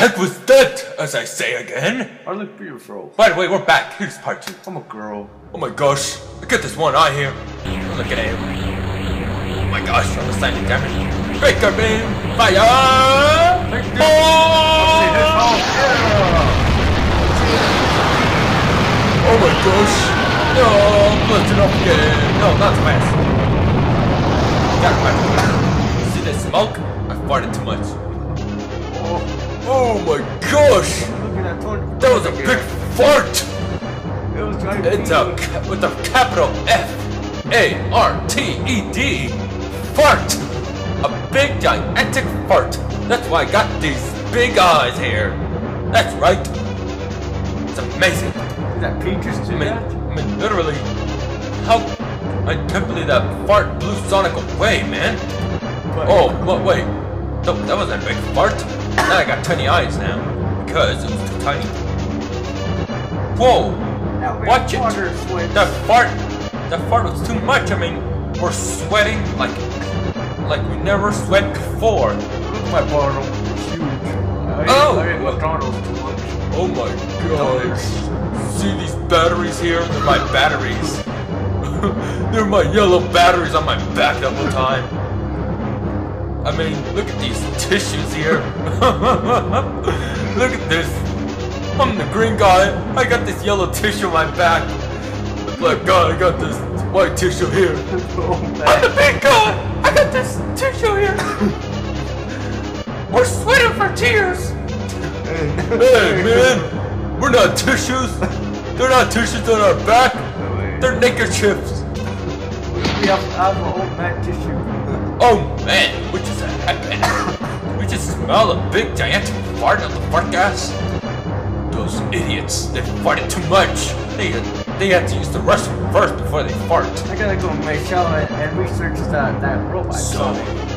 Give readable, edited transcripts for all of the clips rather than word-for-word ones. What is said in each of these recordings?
heck was that, as I say again? I look beautiful. By the way, we're back. Here's part 2. I'm a girl. Oh my gosh, look at this one eye here. Look at him. Oh my gosh, I'm a silent damage. Breaker beam, fire! Oh my gosh. No, I'm busting off again. No, not so fast. See this smoke? I farted too much. Oh my gosh! Look at that tornado. That was a big fart! It was driving It's with a capital F-A-R-T-E-D. Fart! A big gigantic fart. That's why I got these big eyes here. That's right. It's amazing. Is that Peaches do that? I mean, literally, how? I can't believe that fart blew Sonic away, man. But, Oh, wait. That wasn't a big fart. Now I got tiny eyes now. Because it was too tiny. Whoa! now we Watch have it. water sweats. That fart was too much. I mean, we're sweating like we never sweat before. Look at my bottle. It's huge. I ate McDonald's too much. Oh my gosh. See these batteries here? They're my batteries. They're my yellow batteries on my back the whole time. I mean, look at these tissues here. Look at this. I'm the green guy. I got this yellow tissue on my back. The black guy, I got this white tissue here. I'm the big guy. I got this tissue here. We're sweating for tears. Hey, man. We're not tissues. They're not tissues on our back. They're neckerchiefs. We have an old man tissue. Oh man, we just happened. We just smell a big gigantic fart of the fart gas. Those idiots, they farted too much. They had to use the restroom first before they fart. I gotta go make Shadow and research that robot. So,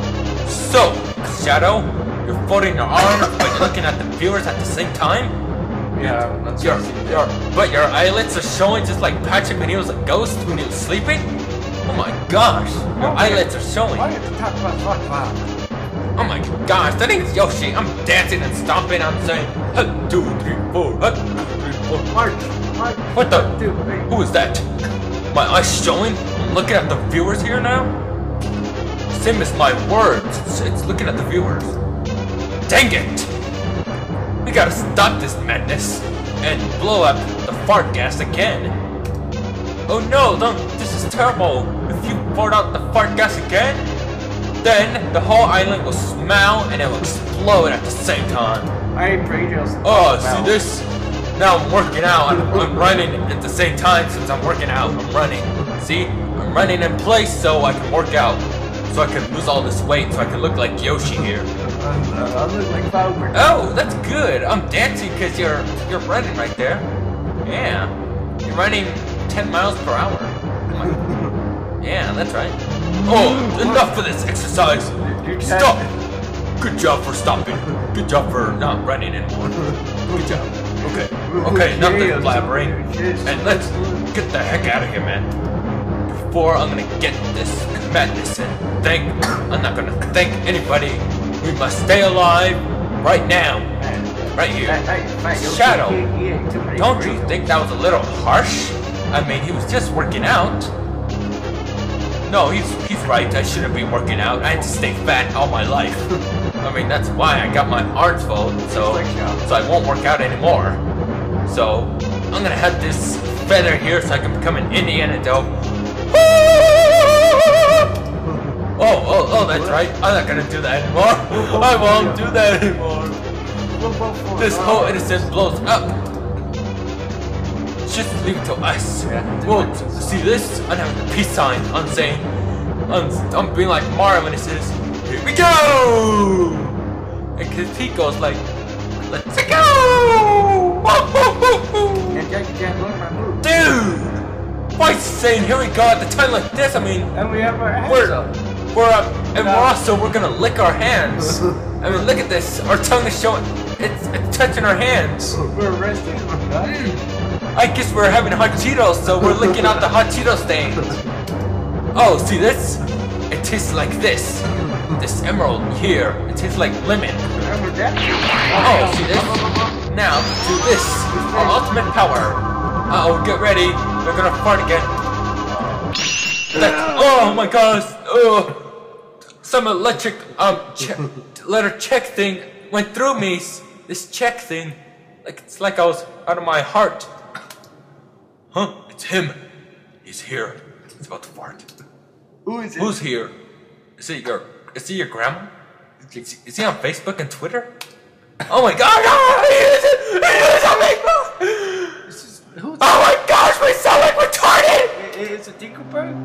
Shadow, you're folding your arms but you're looking at the viewers at the same time? Yeah, that's But your eyelids are showing just like Patrick when he was a ghost when he was sleeping? Oh my gosh, your eyelids are showing. Why are you talking about SpongeBob? Oh my gosh, that ain't Yoshi. I'm dancing and stomping. I'm saying, 1, 2, 3, 4, 1, 2, 3, 4. March. What the? 1, 2, 3. Who is that? My eyes showing? I'm looking at the viewers here now? Same as my words. It's looking at the viewers. Dang it! We gotta stop this madness and blow up the fart gas again. Oh no, this is terrible. If you pour out the fart gas again, then the whole island will smell and it will explode at the same time. I ate burritos. Oh, see this? Now I'm working out. I'm running at the same time since I'm working out. I'm running. See? I'm running in place so I can work out. So I can lose all this weight so I can look like Yoshi here. I look like Bowser. Oh, that's good. I'm dancing because you're running right there. Yeah. You're running 10 miles per hour. Yeah, that's right. Oh, enough of this exercise. Stop. Good job for stopping. Good job for not running anymore. Good job. Okay, enough of blabbering. And let's get the heck out of here, man. Before I'm gonna get this madness and I'm not gonna thank anybody. We must stay alive right now. Right here. Shadow, don't you think that was a little harsh? I mean, he was just working out. No, he's right. I shouldn't be working out. I had to stay fat all my life. I mean, that's why I got my arms full, so I won't work out anymore. So I'm gonna have this feather here so I can become an Indiana Joe. Oh, that's right. I'm not gonna do that anymore. I won't do that anymore. This whole innocence blows up. Just leave it to us. Well, see this? I'm having a peace sign. I'm saying, I'm being like Mario when it says, here we go! And cause he goes like, let's go! And Jackie Chan learned my move. Dude! Why is he saying here we go at the time like this? I mean, And we have our hands up. we're gonna lick our hands. I mean, look at this. Our tongue is showing. It's touching our hands. We're resting. I guess we're having hot Cheetos, so we're licking out the hot Cheeto stains. Oh, see this? It tastes like this. This emerald here, it tastes like lemon. Oh, see this? Now, do this. Our ultimate power. Uh-oh, get ready. We're gonna fart again. Oh my gosh. Oh. Some electric, letter check thing went through me. This check thing. It's like I was out of my heart. Huh? It's him. He's here. He's about to fart. Who is it? Who's here? Is he your grandma? Is he on Facebook and Twitter? Oh my god! Oh, he is on Facebook! Oh my gosh, we sound like retarded! It's a Tinkerbell?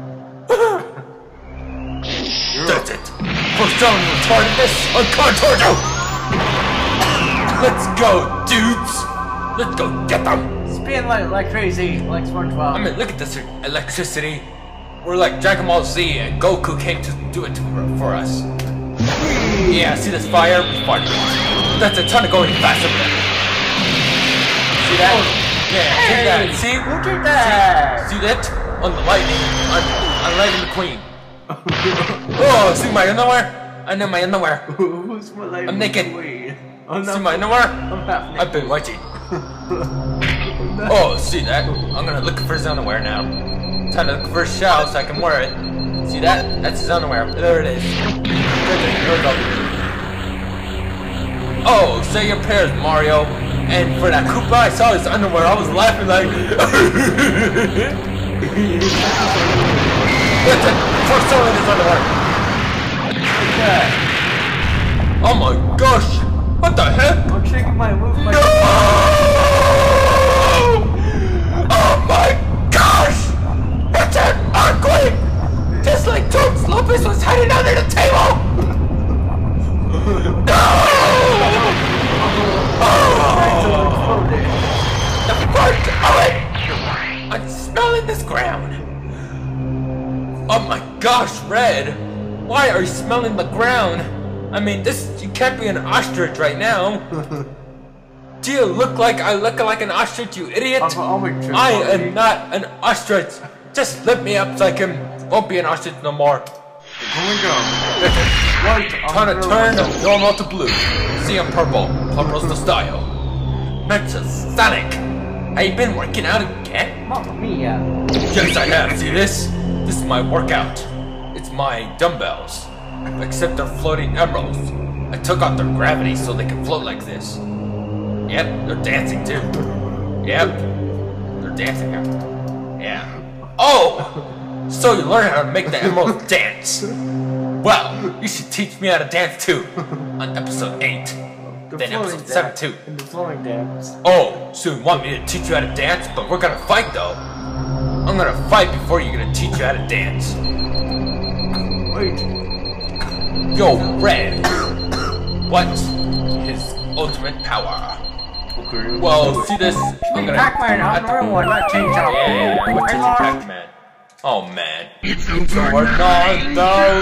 That's it. For some retardedness, I'm coming towards you! Let's go, dudes! Let's go get them! Spin like crazy, like SpongeBob. I mean, look at this electricity. We're like Dragon Ball Z and Goku came to do it for us. Yeah, see this fire? Fire. That's a ton of going faster than that. See that? Yeah, see that? See? Look at that! See that? On the lightning. I'm lighting the queen. Oh, see my underwear? I know my underwear. Who's my life? I'm naked. Oh, no. See my underwear? I'm half naked. I've been watching. Oh, see that? I'm gonna look for his underwear now. Time to look for his shell so I can wear it. See that? That's his underwear. There it is. Here we go. Oh, say your prayers, Mario. And for that Koopa, I saw his underwear. I was laughing like. That's it. For someone his underwear. Oh my gosh! What the heck? I'm shaking my move. No! Oh my gosh! It's an earthquake! Just like Toots Lopez was hiding under the table! No! Oh! The fart of it! I'm smelling this ground! Oh my gosh, Red! Why are you smelling the ground? I mean, you can't be an ostrich right now. Do you look like I look like an ostrich, you idiot? I am not an ostrich. Just lift me up so I won't be an ostrich no more. Here we go. Time to turn normal to blue. See, I'm purple. Purple's the style. Mecha Sonic. Have you been working out again? Mamma mia. Yes, I have. See this? This is my workout. It's my dumbbells. Except they're floating emeralds. I took out their gravity so they can float like this. Yep, they're dancing too. Yep, they're dancing now. Yeah. Oh! So you learn how to make the emeralds dance. Well, you should teach me how to dance too. On episode 8. Then episode 7 too. And the flowing dance. Oh, so you want me to teach you how to dance? But we're gonna fight though. I'm gonna fight before you're gonna teach you how to dance. Wait. Yo, Red. What's his ultimate power? Okay. Well, see this? I'm gonna. Pac-Man, I'm the real one, not change out. Yeah, what's his Pac-Man? Oh man. We're 9,000!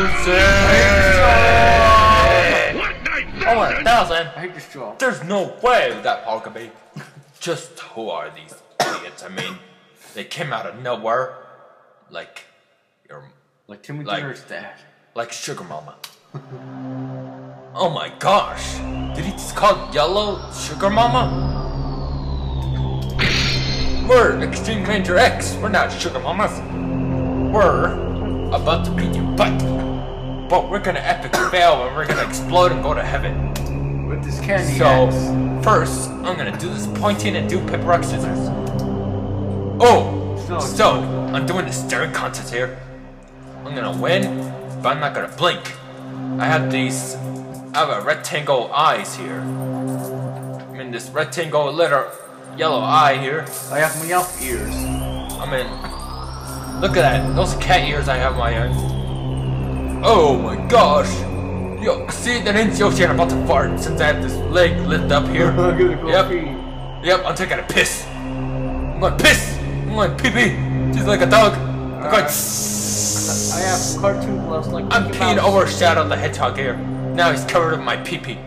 Oh, 1,000? I hate this straw. There's no way that power could be. Just who are these idiots? I mean, they came out of nowhere. Like Timmy like- Turner's dad. like Sugar Mama. Oh my gosh! Did he just call Yellow Sugar Mama? We're Extreme Ranger X. We're not Sugar Mamas. We're about to beat your butt. But we're gonna epic fail and we're gonna explode and go to heaven. With this candy So, axe. first, I'm gonna do this pointing and do paper, rock, scissors. Oh! So, I'm doing this staring contest here. I'm gonna win, but I'm not gonna blink. I have a rectangle eyes here. I mean, this rectangle letter yellow eye here. I have my elf ears. I mean, look at that. Those cat ears I have on my eyes. Oh my gosh. Yo, see, that ends Yoshi and I'm about to fart since I have this leg lift up here. I'm gonna go Yep. pee. Yep, I'm taking a piss. I'm going to piss. I'm going to pee-pee. Just like a dog. I'm going I have cartoon gloves like I'm Mickey peeing Mouse. overshadowed the hedgehog here. Now he's covered with my pee-pee.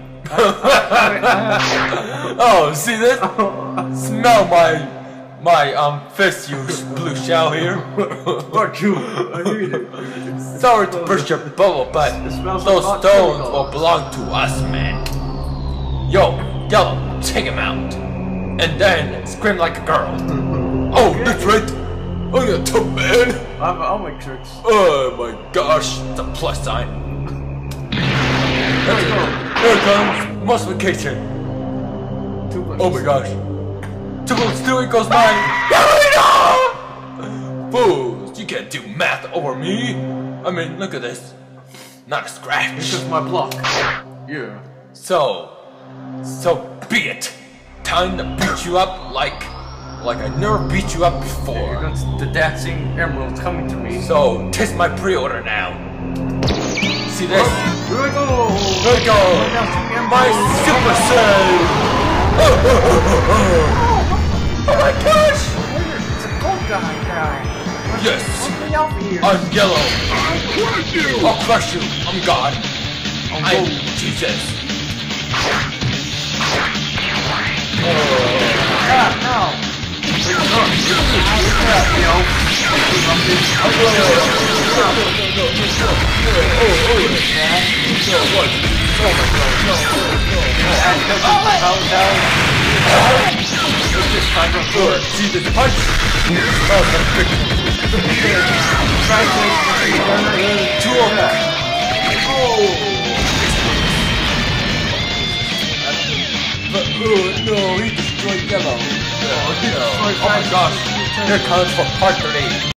Oh, see this? Smell my fist, you blue shell here. Fuck you. I need it. Sorry to burst your bubble, but smells those like hot stones chemicals. will belong to us, man. Yo, Yellow, take him out. And then scream like a girl. Oh, that's right. I'm a tough man. I'll make tricks. Oh my gosh, it's a plus sign. Let's go. Here it comes, multiplication. 2 plus Oh my gosh. 2 plus 2 equals 9. Fools, you can't do math over me. I mean, look at this. Not a This scratch. is my block. Yeah. So be it. Time to beat you up like I never beat you up Here before. comes the dancing emerald coming to me. So taste my pre-order now. See this? Here we go. Here we go. My Super Saiyan. Oh my gosh! It's a gold guy. Yes. Let me out here. I'm Yellow. I'll crush you. I'm God. I'm Jesus. No. See this punch? Smells like chicken. Two of them. But no, he destroyed Yellow. Oh my gosh. Here comes for part 3.